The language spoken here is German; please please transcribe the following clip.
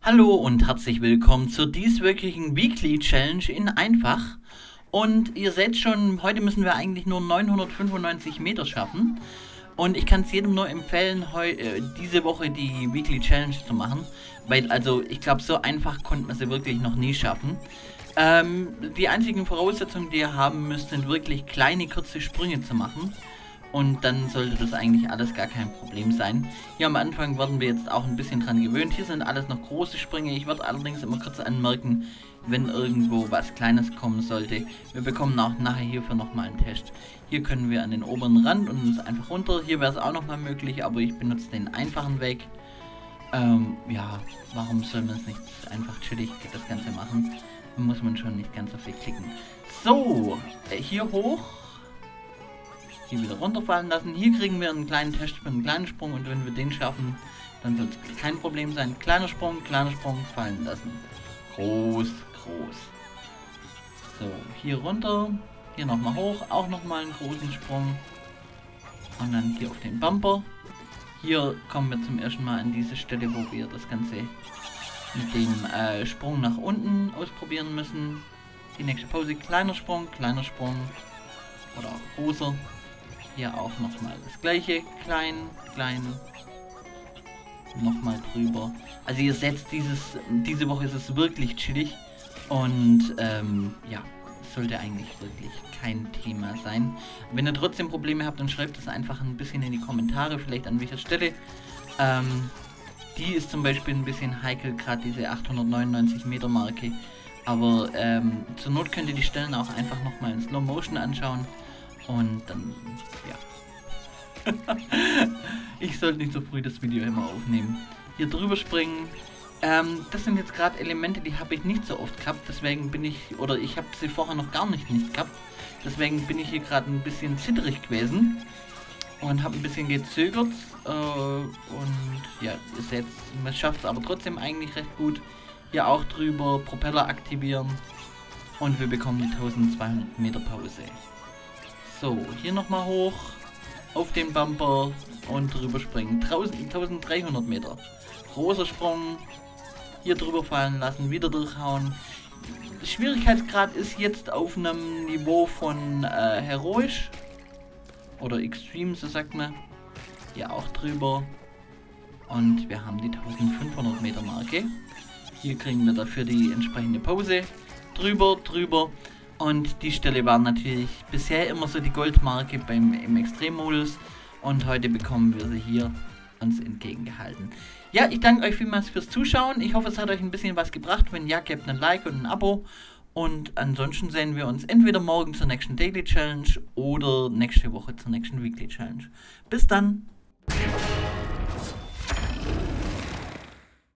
Hallo und herzlich willkommen zur dieswöchigen Weekly Challenge in einfach. Und ihr seht schon, heute müssen wir eigentlich nur 995 Meter schaffen. Und ich kann es jedem nur empfehlen, diese Woche die Weekly Challenge zu machen. Weil, also, ich glaube, so einfach konnte man sie wirklich noch nie schaffen. Die einzigen Voraussetzungen, die ihr haben müsst, sind wirklich kleine, kurze Sprünge zu machen. Und dann sollte das eigentlich alles gar kein Problem sein. Hier am Anfang werden wir jetzt auch ein bisschen dran gewöhnt. Hier sind alles noch große Sprünge. Ich werde allerdings immer kurz anmerken, wenn irgendwo was Kleines kommen sollte. Wir bekommen auch nachher hierfür nochmal einen Test. Hier können wir an den oberen Rand und uns einfach runter. Hier wäre es auch nochmal möglich, aber ich benutze den einfachen Weg. Ja, warum soll man es nicht einfach chillig das Ganze machen? Da muss man schon nicht ganz so viel klicken. So, hier hoch. Hier wieder runterfallen lassen. Hier kriegen wir einen kleinen Test für einen kleinen Sprung und wenn wir den schaffen, dann soll es kein Problem sein. Kleiner Sprung, fallen lassen. Groß, groß. So, hier runter. Hier nochmal hoch. Auch nochmal einen großen Sprung. Und dann hier auf den Bumper. Hier kommen wir zum ersten Mal an diese Stelle, wo wir das Ganze mit dem Sprung nach unten ausprobieren müssen. Die nächste Pose. Kleiner Sprung. Oder auch großer. Hier auch nochmal das gleiche. Klein. Nochmal drüber. Also ihr seht, diese Woche ist es wirklich chillig. Und ja, es sollte eigentlich wirklich kein Thema sein. Wenn ihr trotzdem Probleme habt, dann schreibt es einfach ein bisschen in die Kommentare, vielleicht an welcher Stelle. Die ist zum Beispiel ein bisschen heikel, gerade diese 899 Meter Marke. Aber zur Not könnt ihr die Stellen auch einfach nochmal in Slow Motion anschauen. Und dann, ja. Ich sollte nicht so früh das Video immer aufnehmen. Hier drüber springen. Das sind jetzt gerade Elemente, die habe ich nicht so oft gehabt. Deswegen bin ich, oder ich habe sie vorher noch gar nicht gehabt. Deswegen bin ich hier gerade ein bisschen zitterig gewesen. Und habe ein bisschen gezögert. Und ja, ihr seht, man schafft es aber trotzdem eigentlich recht gut. Hier auch drüber, Propeller aktivieren. Und wir bekommen die 1200 Meter Pause. So, hier nochmal hoch, auf den Bumper und drüber springen. 1300 Meter. Großer Sprung, hier drüber fallen lassen, wieder durchhauen. Schwierigkeitsgrad ist jetzt auf einem Niveau von heroisch oder extreme, so sagt man. Hier auch drüber. Und wir haben die 1500 Meter Marke. Hier kriegen wir dafür die entsprechende Pause. Drüber. Und die Stelle war natürlich bisher immer so die Goldmarke im Extremmodus. Und heute bekommen wir sie hier uns entgegengehalten. Ja, ich danke euch vielmals fürs Zuschauen. Ich hoffe, es hat euch ein bisschen was gebracht. Wenn ja, gebt ein Like und ein Abo. Und ansonsten sehen wir uns entweder morgen zur nächsten Daily Challenge oder nächste Woche zur nächsten Weekly Challenge. Bis dann!